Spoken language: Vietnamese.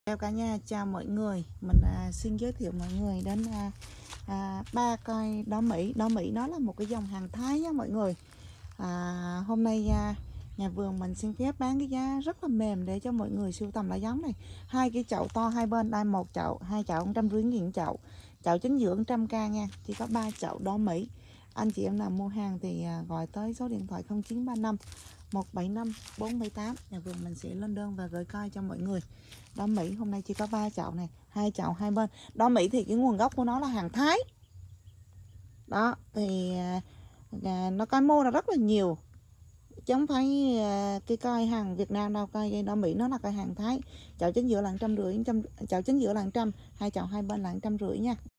Chào cả nhà, chào mọi người. Mình xin giới thiệu mọi người đến ba cây đỏ Mỹ. Đỏ Mỹ nó là một cái dòng hàng Thái nha mọi người. Hôm nay nhà vườn mình xin phép bán cái giá rất là mềm để cho mọi người sưu tầm lá giống này. Hai cái chậu to hai bên, đây một chậu, hai chậu 150.000 chậu. Chậu chính giữa 100k nha, chỉ có 3 chậu đỏ Mỹ. Anh chị em nào mua hàng thì gọi tới số điện thoại 0935 175 478. Nhà vườn mình sẽ lên đơn và gửi coi cho mọi người. Đỏ Mỹ hôm nay chỉ có 3 chậu này, hai chậu hai bên. Đỏ Mỹ thì cái nguồn gốc của nó là hàng Thái. Đó thì nó có mua là rất là nhiều, chứ không phải cái cây hàng Việt Nam đâu. Cây đỏ Mỹ nó là cây hàng Thái. Chậu chính giữa là 150, chậu chính giữa là 100, hai chậu hai bên là 150 nha.